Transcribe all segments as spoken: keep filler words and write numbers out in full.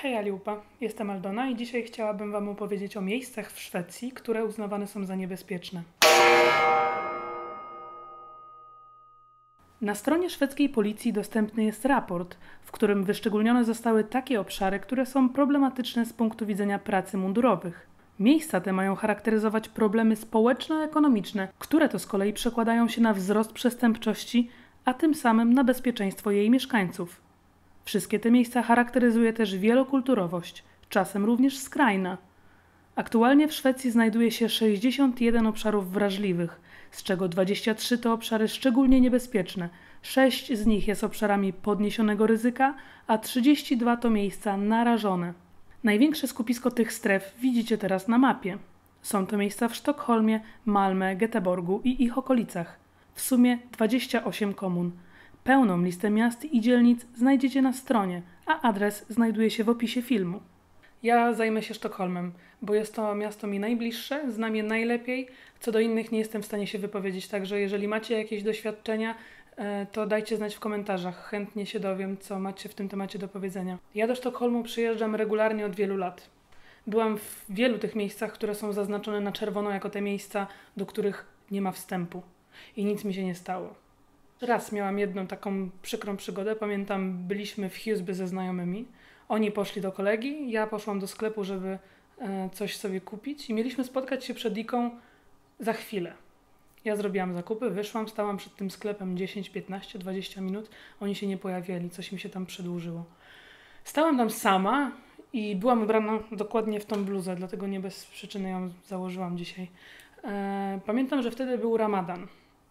Hej Aliupa, jestem Aldona i dzisiaj chciałabym Wam opowiedzieć o miejscach w Szwecji, które uznawane są za niebezpieczne. Na stronie szwedzkiej policji dostępny jest raport, w którym wyszczególnione zostały takie obszary, które są problematyczne z punktu widzenia pracy mundurowych. Miejsca te mają charakteryzować problemy społeczno-ekonomiczne, które to z kolei przekładają się na wzrost przestępczości, a tym samym na bezpieczeństwo jej mieszkańców. Wszystkie te miejsca charakteryzuje też wielokulturowość, czasem również skrajna. Aktualnie w Szwecji znajduje się sześćdziesiąt jeden obszarów wrażliwych, z czego dwadzieścia trzy to obszary szczególnie niebezpieczne, sześć z nich jest obszarami podniesionego ryzyka, a trzydzieści dwa to miejsca narażone. Największe skupisko tych stref widzicie teraz na mapie. Są to miejsca w Sztokholmie, Malmö, Göteborgu i ich okolicach. W sumie dwadzieścia osiem komun. Pełną listę miast i dzielnic znajdziecie na stronie, a adres znajduje się w opisie filmu. Ja zajmę się Sztokholmem, bo jest to miasto mi najbliższe, znam je najlepiej, co do innych nie jestem w stanie się wypowiedzieć, także jeżeli macie jakieś doświadczenia, to dajcie znać w komentarzach, chętnie się dowiem, co macie w tym temacie do powiedzenia. Ja do Sztokholmu przyjeżdżam regularnie od wielu lat. Byłam w wielu tych miejscach, które są zaznaczone na czerwono jako te miejsca, do których nie ma wstępu i nic mi się nie stało. Raz miałam jedną taką przykrą przygodę. Pamiętam, byliśmy w Husby ze znajomymi. Oni poszli do kolegi, ja poszłam do sklepu, żeby e, coś sobie kupić i mieliśmy spotkać się przed Iką za chwilę. Ja zrobiłam zakupy, wyszłam, stałam przed tym sklepem dziesięć, piętnaście, dwadzieścia minut. Oni się nie pojawiali, coś mi się tam przedłużyło. Stałam tam sama i byłam ubrana dokładnie w tą bluzę, dlatego nie bez przyczyny ją założyłam dzisiaj. E, pamiętam, że wtedy był Ramadan.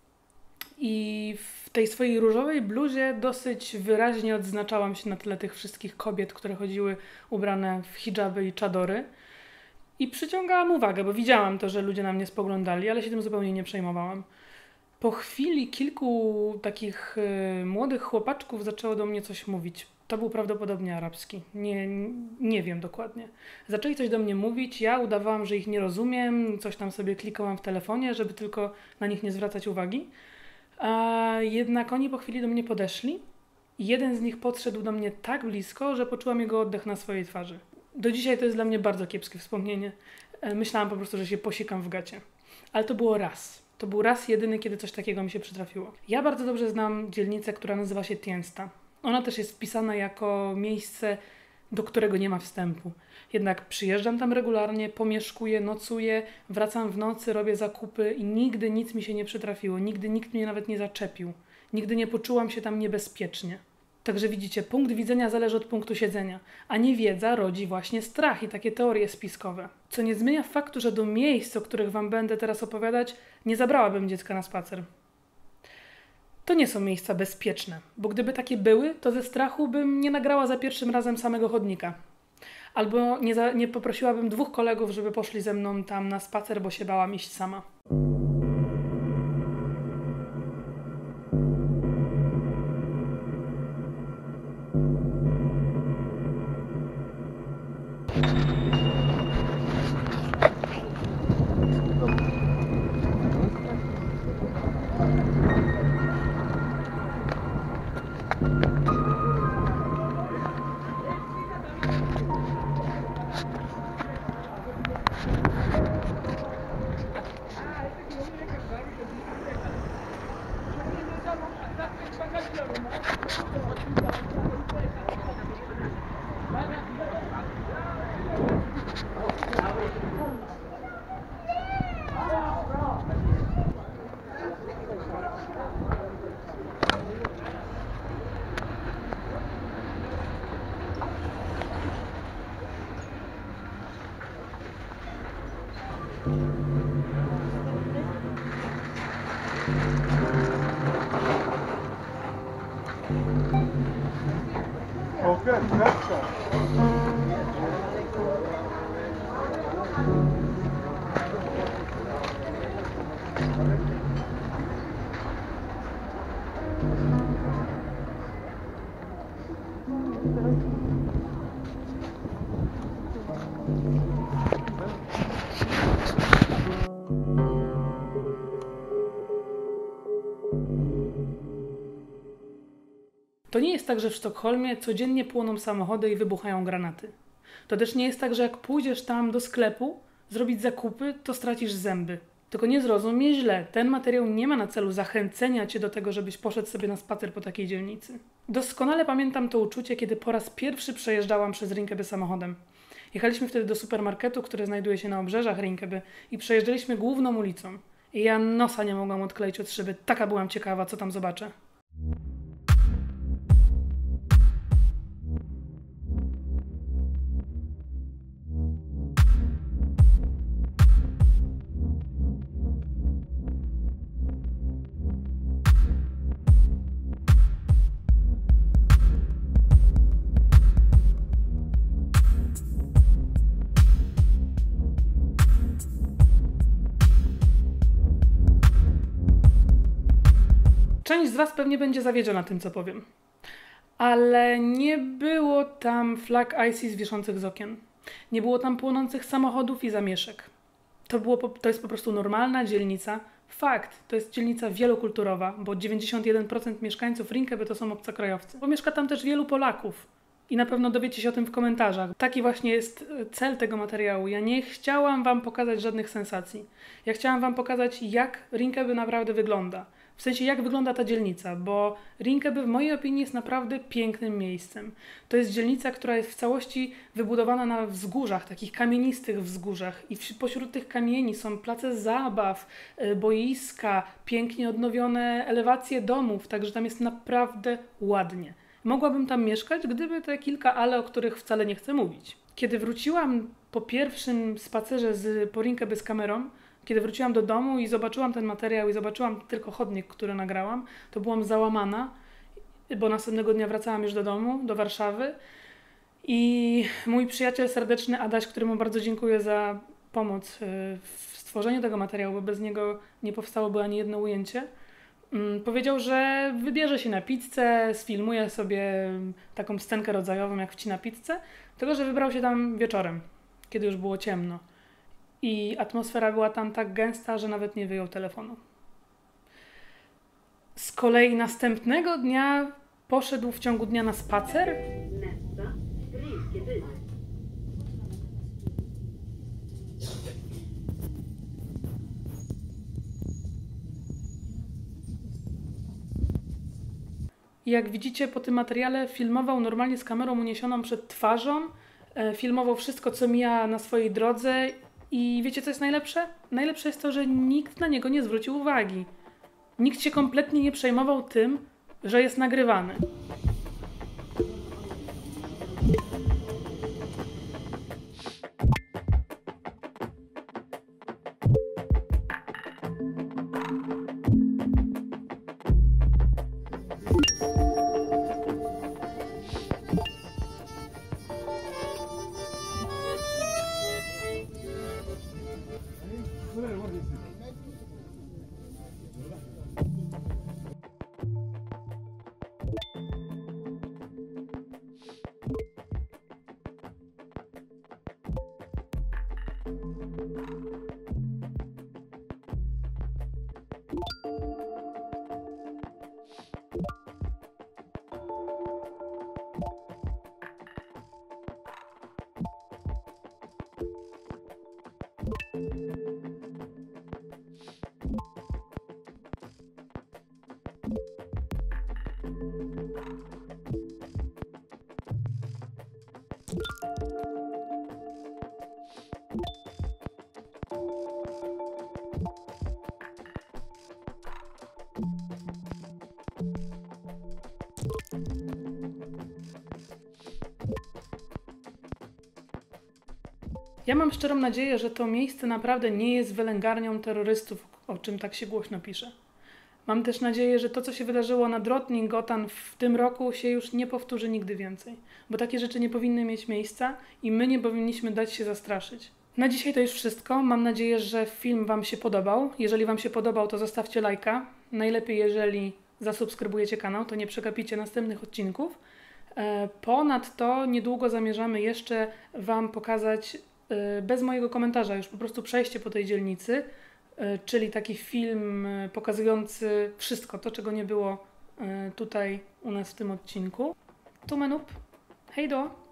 I w tej swojej różowej bluzie dosyć wyraźnie odznaczałam się na tle tych wszystkich kobiet, które chodziły ubrane w hijaby i czadory. I przyciągałam uwagę, bo widziałam to, że ludzie na mnie spoglądali, ale się tym zupełnie nie przejmowałam. Po chwili kilku takich y, młodych chłopaczków zaczęło do mnie coś mówić. To był prawdopodobnie arabski. Nie, nie wiem dokładnie. Zaczęli coś do mnie mówić, ja udawałam, że ich nie rozumiem, coś tam sobie klikałam w telefonie, żeby tylko na nich nie zwracać uwagi. A jednak oni po chwili do mnie podeszli i jeden z nich podszedł do mnie tak blisko, że poczułam jego oddech na swojej twarzy. Do dzisiaj to jest dla mnie bardzo kiepskie wspomnienie. Myślałam po prostu, że się posikam w gacie. Ale to było raz. To był raz jedyny, kiedy coś takiego mi się przytrafiło. Ja bardzo dobrze znam dzielnicę, która nazywa się Tensta. Ona też jest wpisana jako miejsce, do którego nie ma wstępu. Jednak przyjeżdżam tam regularnie, pomieszkuję, nocuję, wracam w nocy, robię zakupy i nigdy nic mi się nie przytrafiło. Nigdy nikt mnie nawet nie zaczepił. Nigdy nie poczułam się tam niebezpiecznie. Także widzicie, punkt widzenia zależy od punktu siedzenia, a niewiedza rodzi właśnie strach i takie teorie spiskowe. Co nie zmienia faktu, że do miejsc, o których Wam będę teraz opowiadać, nie zabrałabym dziecka na spacer. To nie są miejsca bezpieczne, bo gdyby takie były, to ze strachu bym nie nagrała za pierwszym razem samego chodnika. Albo nie, za, nie poprosiłabym dwóch kolegów, żeby poszli ze mną tam na spacer, bo się bałam iść sama. Okay, that's all. To nie jest jest tak, że w Sztokholmie codziennie płoną samochody i wybuchają granaty. To też nie jest tak, że jak pójdziesz tam do sklepu zrobić zakupy, to stracisz zęby. Tylko nie zrozum mnie źle, ten materiał nie ma na celu zachęcenia Cię do tego, żebyś poszedł sobie na spacer po takiej dzielnicy. Doskonale pamiętam to uczucie, kiedy po raz pierwszy przejeżdżałam przez Rinkeby samochodem. Jechaliśmy wtedy do supermarketu, który znajduje się na obrzeżach Rinkeby i przejeżdżaliśmy główną ulicą. I ja nosa nie mogłam odkleić od szyby, taka byłam ciekawa, co tam zobaczę. Część z Was pewnie będzie zawiedziona tym, co powiem. Ale nie było tam flag ISIS wiszących z okien. Nie było tam płonących samochodów i zamieszek. To, było, to jest po prostu normalna dzielnica. Fakt, to jest dzielnica wielokulturowa, bo dziewięćdziesiąt jeden procent mieszkańców Rinkeby to są obcokrajowcy. Bo mieszka tam też wielu Polaków. I na pewno dowiecie się o tym w komentarzach. Taki właśnie jest cel tego materiału. Ja nie chciałam Wam pokazać żadnych sensacji. Ja chciałam Wam pokazać, jak Rinkeby naprawdę wygląda. W sensie, jak wygląda ta dzielnica, bo Rinkeby w mojej opinii jest naprawdę pięknym miejscem. To jest dzielnica, która jest w całości wybudowana na wzgórzach, takich kamienistych wzgórzach i pośród tych kamieni są place zabaw, boiska, pięknie odnowione elewacje domów, także tam jest naprawdę ładnie. Mogłabym tam mieszkać, gdyby te kilka ale, o których wcale nie chcę mówić. Kiedy wróciłam po pierwszym spacerze z, po Rinkeby z kamerą, kiedy wróciłam do domu i zobaczyłam ten materiał i zobaczyłam tylko chodnik, który nagrałam, to byłam załamana, bo następnego dnia wracałam już do domu, do Warszawy i mój przyjaciel serdeczny Adaś, któremu bardzo dziękuję za pomoc w stworzeniu tego materiału, bo bez niego nie powstałoby ani jedno ujęcie, powiedział, że wybierze się na pizzę, sfilmuje sobie taką scenkę rodzajową, jak wcina pizzę, tylko że wybrał się tam wieczorem, kiedy już było ciemno. I atmosfera była tam tak gęsta, że nawet nie wyjął telefonu. Z kolei następnego dnia poszedł w ciągu dnia na spacer. I jak widzicie po tym materiale filmował normalnie z kamerą uniesioną przed twarzą, filmował wszystko, co mija na swojej drodze. I wiecie, co jest najlepsze? Najlepsze jest to, że nikt na niego nie zwrócił uwagi. Nikt się kompletnie nie przejmował tym, że jest nagrywany. Ja mam szczerą nadzieję, że to miejsce naprawdę nie jest wylęgarnią terrorystów, o czym tak się głośno pisze. Mam też nadzieję, że to, co się wydarzyło na Drottninggatan w tym roku, się już nie powtórzy nigdy więcej. Bo takie rzeczy nie powinny mieć miejsca i my nie powinniśmy dać się zastraszyć. Na dzisiaj to już wszystko. Mam nadzieję, że film Wam się podobał. Jeżeli Wam się podobał, to zostawcie lajka. Najlepiej, jeżeli zasubskrybujecie kanał, to nie przegapicie następnych odcinków. Ponadto niedługo zamierzamy jeszcze Wam pokazać bez mojego komentarza już po prostu przejście po tej dzielnicy, czyli taki film pokazujący wszystko to, czego nie było tutaj u nas w tym odcinku. tommel op. Hej då!